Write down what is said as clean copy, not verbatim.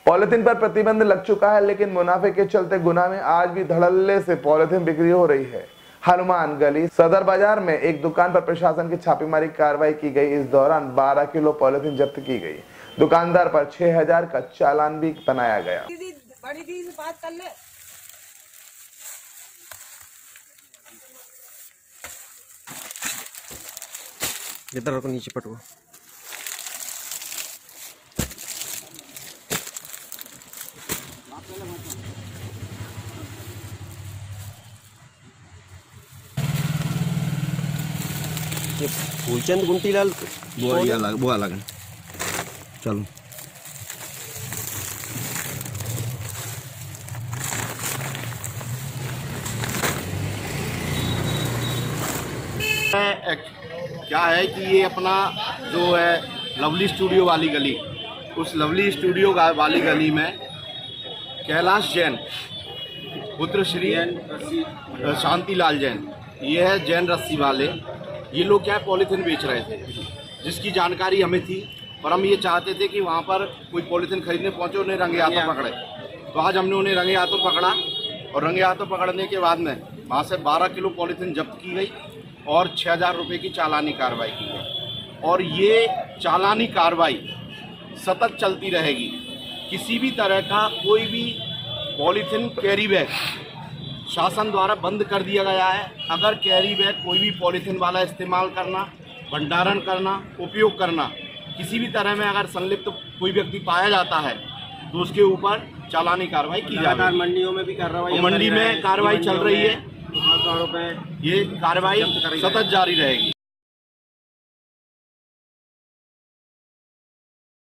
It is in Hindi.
पॉलिथीन पर प्रतिबंध लग चुका है, लेकिन मुनाफे के चलते गुना में आज भी धड़ल्ले से पॉलिथीन बिक्री हो रही है। हनुमान गली सदर बाजार में एक दुकान पर प्रशासन की छापेमारी कार्रवाई की गई। इस दौरान 12 किलो पॉलिथीन जब्त की गई। दुकानदार पर 6000 का चालान भी बनाया गया। इधर को नीचे पटवा। ये फूलचंद गुंटीलाल वो अलग है। चलो क्या है कि ये अपना जो है लवली स्टूडियो वाली गली, उस लवली स्टूडियो वाली गली में कैलाश जैन पुत्र श्री शांतिलाल जैन, ये है जैन रस्सी वाले, ये लोग क्या पॉलीथिन बेच रहे थे, जिसकी जानकारी हमें थी। और हम ये चाहते थे कि वहाँ पर कोई पॉलीथिन खरीदने पहुँचे, उन्हें रंगे हाथों पकड़े। तो आज हमने उन्हें रंगे हाथों पकड़ा और रंगे हाथों पकड़ने के बाद में वहाँ से 12 किलो पॉलीथिन जब्त की गई और 6000 रुपये की चालानी कार्रवाई की गई। और ये चालानी कार्रवाई सतत चलती रहेगी। किसी भी तरह का कोई भी पॉलीथिन कैरी बैग शासन द्वारा बंद कर दिया गया है। अगर कैरी बैग कोई भी पॉलीथिन वाला इस्तेमाल करना, भंडारण करना, उपयोग करना, किसी भी तरह में अगर संलिप्त कोई व्यक्ति पाया जाता है तो उसके ऊपर चालानी कार्रवाई की जाएगी। मंडियों में भी कार्रवाई, मंडी में कार्रवाई चल रही है। ये कार्रवाई सतत जारी रहेगी।